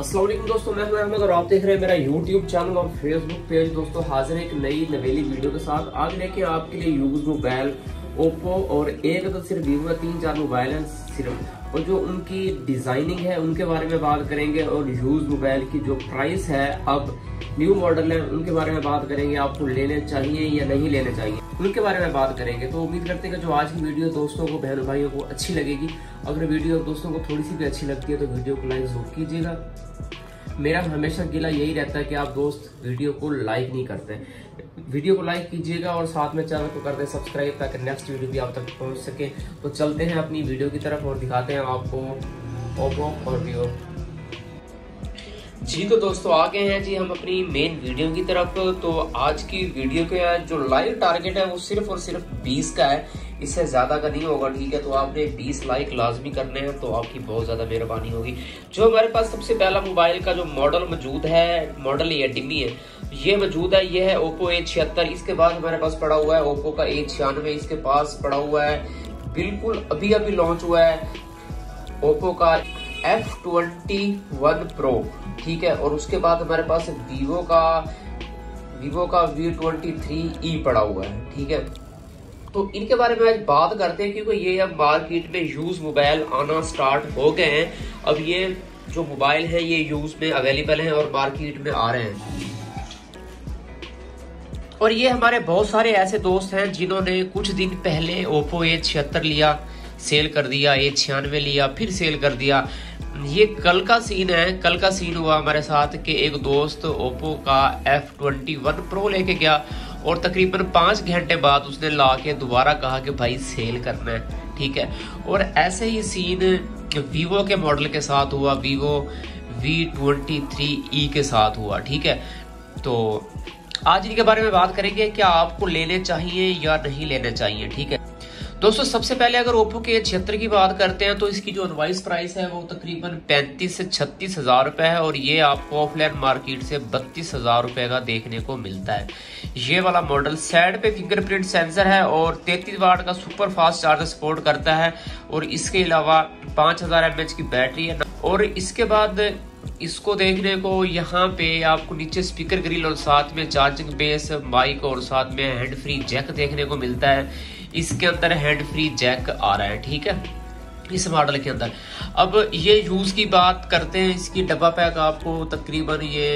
अस्सलाम वालेकुम दोस्तों, मैं हूं अहमद और आप देख रहे हैं मेरा यूट्यूब चैनल और फेसबुक पेज। दोस्तों हाजिर है एक नई नवेली वीडियो के साथ। आज लेके आपके लिए यूज मोबाइल ओप्पो और एक तो सिर्फ वीवो 3-4 मोबाइल हैं सिर्फ, और जो उनकी डिजाइनिंग है उनके बारे में बात करेंगे और यूज मोबाइल की जो प्राइस है अब न्यू मॉडल है उनके बारे में बात करेंगे। आपको लेने चाहिए या नहीं लेने चाहिए उनके बारे में बात करेंगे। तो उम्मीद करते हैं कि जो आज की वीडियो दोस्तों को, बहन भाइयों को अच्छी लगेगी। अगर वीडियो दोस्तों को थोड़ी सी भी अच्छी लगती है तो वीडियो को लाइक जरूर कीजिएगा। मेरा हमेशा गिला यही रहता है कि आप दोस्त वीडियो को लाइक नहीं करते। वीडियो को लाइक कीजिएगा और साथ में चैनल को कर दें सब्सक्राइब ताकि नेक्स्ट वीडियो भी आप तक पहुंच सके। तो चलते हैं अपनी वीडियो की तरफ और दिखाते हैं आपको ओप्पो और वीवो। जी तो दोस्तों आ गए हैं जी हम अपनी मेन वीडियो की तरफ। तो आज की वीडियो का जो लाइव टारगेट है वो सिर्फ और सिर्फ 20 का है, इससे ज्यादा का नहीं होगा। ठीक है, तो आपने 20 लाइक लाजमी करने हैं तो आपकी बहुत ज्यादा मेहरबानी होगी। जो हमारे पास सबसे पहला मोबाइल का जो मॉडल मौजूद है, मॉडल ये डिमी है, ये मौजूद है। ये है ओप्पो A76। इसके बाद हमारे पास पड़ा हुआ है ओप्पो का A96। इसके पास पड़ा हुआ है बिल्कुल अभी अभी लॉन्च हुआ है ओप्पो का F21 Pro। ठीक है, और उसके बाद हमारे पास वीवो का V23e पड़ा हुआ है। ठीक है, तो इनके बारे में आज बात करते हैं क्योंकि ये अब मार्केट में यूज मोबाइल आना स्टार्ट हो गए हैं। अब ये जो मोबाइल है ये यूज में अवेलेबल हैं और मार्केट में आ रहे हैं। और ये हमारे बहुत सारे ऐसे दोस्त हैं जिन्होंने कुछ दिन पहले ओप्पो A76 लिया, सेल कर दिया, A96 लिया, फिर सेल कर दिया। ये कल का सीन है। कल का सीन हुआ हमारे साथ कि एक दोस्त ओप्पो का F21 Pro लेके गया और तकरीबन 5 घंटे बाद उसने ला के दोबारा कहा कि भाई सेल करना है। ठीक है, और ऐसे ही सीन वीवो के मॉडल के साथ हुआ, वीवो V23e के साथ हुआ। ठीक है, तो आज इनके बारे में बात करेंगे, क्या आपको लेने चाहिए या नहीं लेने चाहिए। ठीक है दोस्तों, सबसे पहले अगर ओप्पो के A76 की बात करते हैं तो इसकी जो इनवॉइस प्राइस है वो तकरीबन 35 से 36 हजार रुपए है और ये आपको ऑफलाइन मार्केट से 32 हजार रुपए का देखने को मिलता है। ये वाला मॉडल साइड पे फिंगरप्रिंट सेंसर है और 33 वाट का सुपर फास्ट चार्जर सपोर्ट करता है और इसके अलावा 5000 mAh की बैटरी है। और इसके बाद इसको देखने को यहाँ पे आपको नीचे स्पीकर ग्रिल और साथ में चार्जिंग बेस माइक और साथ में हैंड फ्री जैक देखने को मिलता है। इसके अंदर हैंड फ्री जैक आ रहा है। ठीक है, इस मॉडल के अंदर। अब ये यूज की बात करते हैं, इसकी डब्बा पैक आपको तकरीबन ये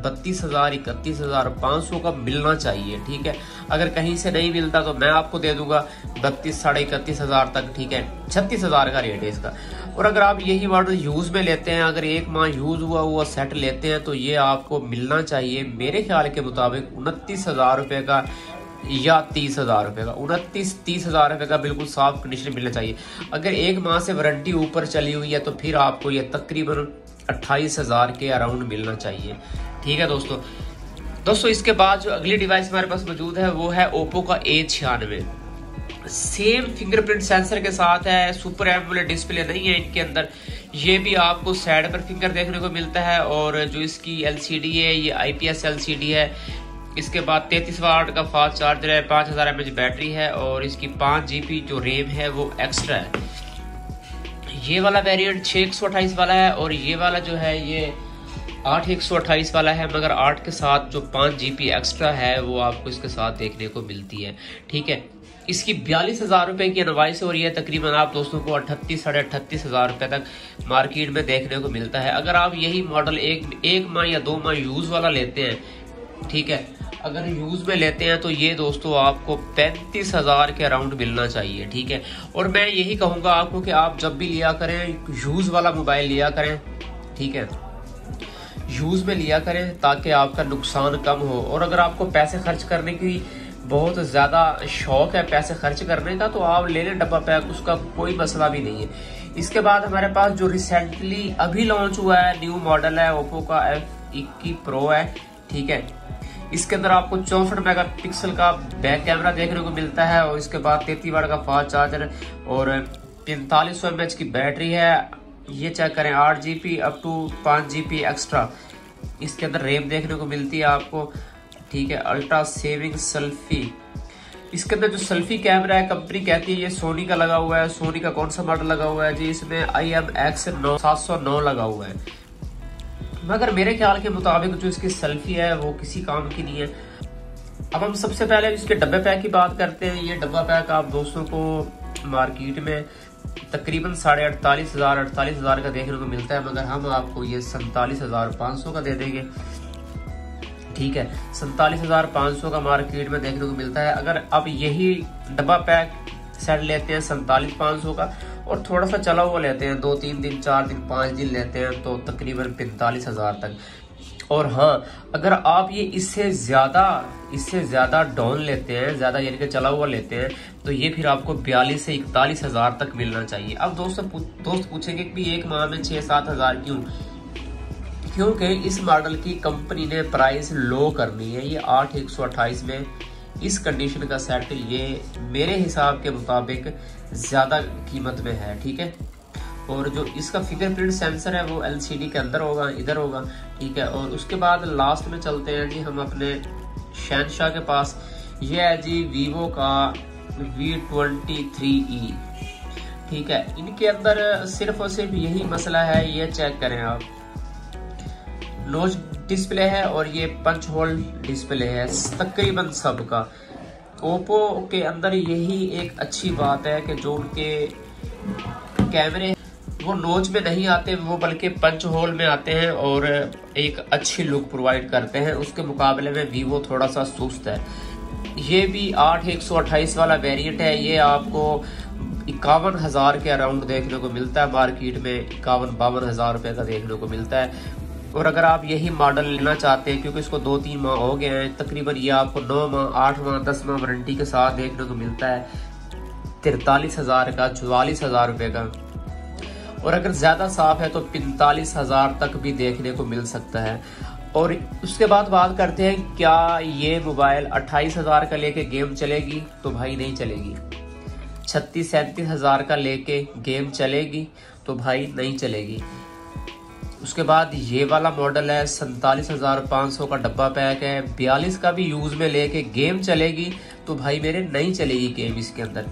32,000-31,500 का मिलना चाहिए। ठीक है, अगर कहीं से नहीं मिलता तो मैं आपको दे दूंगा 32,000-31,000 तक। ठीक है, 36,000 का रेट है इसका। और अगर आप यही मॉडल यूज में लेते हैं, अगर 1 माह यूज हुआ सेट लेते हैं तो ये आपको मिलना चाहिए मेरे ख्याल के मुताबिक 29,000 रुपए का या 30,000 रुपए का। 29-30 हजार रुपए का बिल्कुल साफ कंडीशन मिलना चाहिए। अगर 1 माह से वारंटी ऊपर चली हुई है तो फिर आपको ये तकरीबन 28,000 के अराउंड मिलना चाहिए। ठीक है दोस्तों, इसके बाद जो अगली डिवाइस हमारे पास मौजूद है वो है ओप्पो का A96। सेम फिंगरप्रिंट सेंसर के साथ है, सुपर एमोलेड डिस्प्ले नहीं है इनके अंदर। ये भी आपको साइड पर फिंगर देखने को मिलता है और जो इसकी LCD है ये IPS LCD है। इसके बाद 33 वाट का फास्ट चार्जर है, 5000 mAh बैटरी है और इसकी 5 GB जो रैम है वो एक्स्ट्रा है। ये वाला वेरिएंट 6/128 वाला है और ये वाला जो है ये 8/128 वाला है, मगर 8 के साथ जो 5 GB एक्स्ट्रा है वो आपको इसके साथ देखने को मिलती है। ठीक है, इसकी 42,000 रुपए की इनवॉइस और ये तकरीबन आप दोस्तों को 38-38.5 हजार रुपए तक मार्केट में देखने को मिलता है। अगर आप यही मॉडल एक माह या 2 माह यूज वाला लेते हैं, ठीक है, अगर यूज में लेते हैं तो ये दोस्तों आपको 35,000 के अराउंड मिलना चाहिए। ठीक है, और मैं यही कहूंगा आपको कि आप जब भी लिया करें यूज वाला मोबाइल लिया करें। ठीक है, यूज में लिया करें ताकि आपका नुकसान कम हो। और अगर आपको पैसे खर्च करने की बहुत ज्यादा शौक है, पैसे खर्च करने का, तो आप ले लें डब्बा पैक, उसका कोई मसला भी नहीं है। इसके बाद हमारे पास जो रिसेंटली अभी लॉन्च हुआ है न्यू मॉडल है ओप्पो का F21 Pro है। ठीक है, इसके अंदर आपको 64 मेगापिक्सल का बैक कैमरा देखने को मिलता है और इसके बाद 33 वाट का फास्ट चार्जर और 4500 mAh की बैटरी है। ये चेक करें 8 GB up to 5 GB extra इसके अंदर रैम देखने को मिलती है आपको। ठीक है, अल्ट्रा सेविंग सेल्फी, इसके अंदर जो सेल्फी कैमरा है कंपनी कहती है ये सोनी का लगा हुआ है। सोनी का कौन सा मॉडल लगा हुआ है जी? इसमें IMX 709 लगा हुआ है। मगर मेरे ख्याल के मुताबिक जो इसकी सेल्फी है वो किसी काम की नहीं है। अब हम सबसे पहले इसके डब्बे पैक की बात करते हैं। ये डब्बा पैक आप दोस्तों को मार्केट में तकरीबन 48,500 का देखने को मिलता है, मगर हम आपको ये 47,500 का दे देंगे। ठीक है, 47,500 का मार्केट में देखने को मिलता है। अगर आप यही डब्बा पैक सेट लेते हैं 47,500 का और थोड़ा सा चला हुआ लेते हैं, 2-3 दिन 4 दिन 5 दिन लेते हैं, तो तकरीबन 45,000 तक। और हाँ, अगर आप ये इससे ज्यादा डाउन लेते हैं, ज्यादा यानी कि चला हुआ लेते हैं, तो ये फिर आपको 42 से 41,000 तक मिलना चाहिए। अब दोस्त पूछेंगे कि एक माह में 6-7 हजार क्यों? क्योंकि इस मॉडल की कंपनी ने प्राइस लो करनी है। ये 8,128 में इस कंडीशन का सेट ये मेरे हिसाब के मुताबिक ज्यादा कीमत में है। ठीक है, और जो इसका फिंगरप्रिंट सेंसर है वो LCD के अंदर होगा, इधर होगा। ठीक है, और उसके बाद लास्ट में चलते हैं जी हम अपने शहनशाह के पास। ये है जी वीवो का V23e। ठीक है, इनके अंदर सिर्फ और सिर्फ यही मसला है, ये चेक करें आप, नोच डिस्प्ले है और ये पंच होल डिस्प्ले है तकरीबन सबका। ओप्पो के अंदर यही एक अच्छी बात है कि जो उनके कैमरे वो नोच में नहीं आते, वो बल्कि पंच होल में आते हैं और एक अच्छी लुक प्रोवाइड करते हैं। उसके मुकाबले में वीवो थोड़ा सा सुस्त है। ये भी 8,128 वाला वेरिएंट है। ये आपको 51,000 के अराउंड देखने को मिलता है मार्केट में, 51-52 हजार रुपए का देखने को मिलता है। और अगर आप यही मॉडल लेना चाहते हैं, क्योंकि इसको 2-3 माह हो गए हैं, तकरीबन ये आपको 9 माह 8 माह 10 माह वारंटी के साथ देखने को मिलता है 43,000 का, 44,000 रुपए का। और अगर ज्यादा साफ है तो 45,000 तक भी देखने को मिल सकता है। और उसके बाद बात करते हैं, क्या ये मोबाइल 28,000 का लेके गेम चलेगी? तो भाई नहीं चलेगी। 36-37 हजार का लेके गेम चलेगी? तो भाई नहीं चलेगी। उसके बाद ये वाला मॉडल है 47,500 का डब्बा पैक है, 42 का भी यूज में लेके गेम चलेगी? तो भाई मेरे नहीं चलेगी गेम इसके अंदर।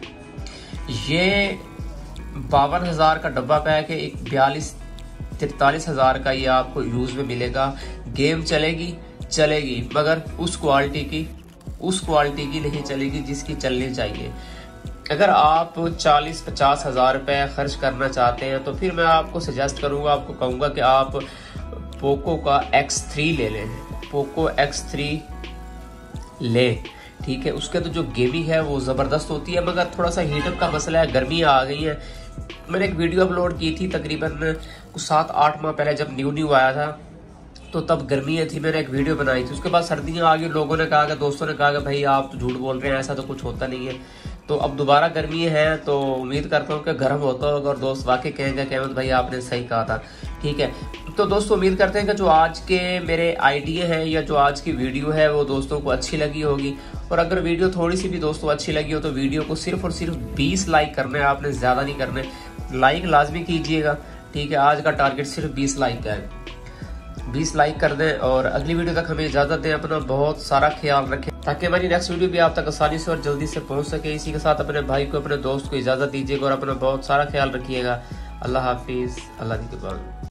ये 52,000 का डब्बा पैक है, 42-43 हजार का ये आपको यूज में मिलेगा। गेम चलेगी मगर उस क्वालिटी की नहीं चलेगी जिसकी चलनी चाहिए। अगर आप 40-50 हजार रुपए खर्च करना चाहते हैं तो फिर मैं आपको सजेस्ट करूंगा, आपको कहूंगा कि आप पोको का X3 ले लें। पोको X3 ले, ठीक है। उसके तो जो गेमिंग है वो जबरदस्त होती है, मगर थोड़ा सा हीटअप का मसला है, गर्मी आ गई है। मैंने एक वीडियो अपलोड की थी तकरीबन 7-8 माह पहले, जब न्यू आया था तो तब गर्मियाँ थी, मैंने एक वीडियो बनाई थी। उसके बाद सर्दियाँ आ गई, लोगों ने कहा, दोस्तों ने कहा कि भाई आप तो झूठ बोल रहे हैं, ऐसा तो कुछ होता नहीं है। तो अब दोबारा गर्मी है तो उम्मीद करता हूँ कि गर्म होता होगा और दोस्त वाकई कहेंगे कि अहमद भाई आपने सही कहा था। ठीक है, तो दोस्तों उम्मीद करते हैं कि जो आज के मेरे आइडिया हैं या जो आज की वीडियो है वो दोस्तों को अच्छी लगी होगी। और अगर वीडियो थोड़ी सी भी दोस्तों अच्छी लगी हो तो वीडियो को सिर्फ और सिर्फ 20 लाइक करने हैं आपने, ज्यादा नहीं करने। लाइक लाजमी कीजिएगा, ठीक है। आज का टारगेट सिर्फ 20 लाइक का है, 20 लाइक कर दें और अगली वीडियो तक हमें इजाजत दें। अपना बहुत सारा ख्याल रखें ताकि हमारी नेक्स्ट वीडियो भी आप तक आसानी से और जल्दी से पहुंच सके। इसी के साथ अपने भाई को, अपने दोस्त को इजाजत दीजिएगा और अपना बहुत सारा ख्याल रखिएगा। अल्लाह हाफिज, अल्लाह की दुआ।